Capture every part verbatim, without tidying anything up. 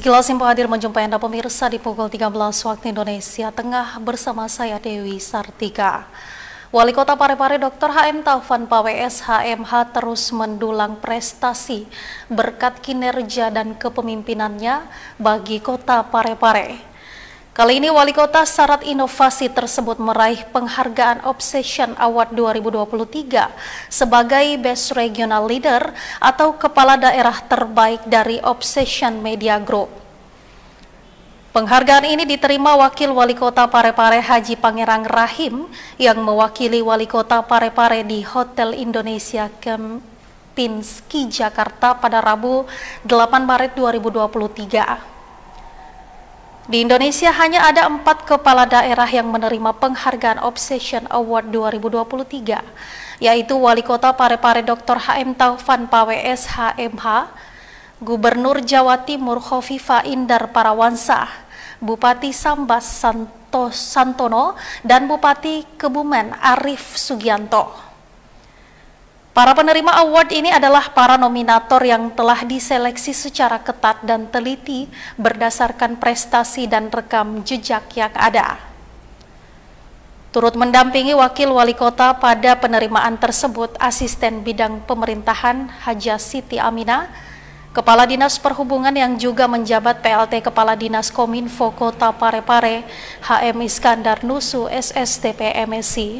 Sekilas info hadir menjumpai Anda pemirsa di pukul tiga belas waktu Indonesia Tengah bersama saya Dewi Sartika. Wali Kota Parepare Doktor H M Taufan P W S H M H terus mendulang prestasi berkat kinerja dan kepemimpinannya bagi Kota Parepare. Kali ini Wali Kota syarat inovasi tersebut meraih penghargaan Obsession Award dua ribu dua puluh tiga sebagai Best Regional Leader atau Kepala Daerah Terbaik dari Obsession Media Group. Penghargaan ini diterima Wakil Wali Kota Parepare Haji Pangerang Rahim yang mewakili Wali Kota Parepare di Hotel Indonesia Kempinski, Jakarta pada Rabu delapan Maret dua ribu dua puluh tiga. Di Indonesia hanya ada empat kepala daerah yang menerima penghargaan Obsession Award dua ribu dua puluh tiga, yaitu Wali Kota Parepare Doktor H M Taufan P W S H M H, Gubernur Jawa Timur Khofifah Indar Parawansa, Bupati Sambas Santos Santono, dan Bupati Kebumen Arief Sugianto. Para penerima award ini adalah para nominator yang telah diseleksi secara ketat dan teliti berdasarkan prestasi dan rekam jejak yang ada. Turut mendampingi Wakil Wali Kota pada penerimaan tersebut Asisten Bidang Pemerintahan Haja Siti Aminah, Kepala Dinas Perhubungan yang juga menjabat P L T Kepala Dinas Kominfo Kota Parepare H M Iskandar Nusu S S T P M Si.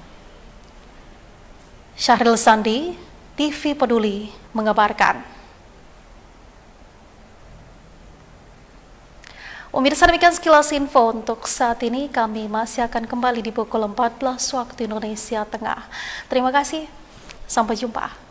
Syahril Sandi, T V Peduli, mengabarkan. Pemirsa, demikian sekilas info untuk saat ini. Kami masih akan kembali di pukul empat belas waktu Indonesia Tengah. Terima kasih, sampai jumpa.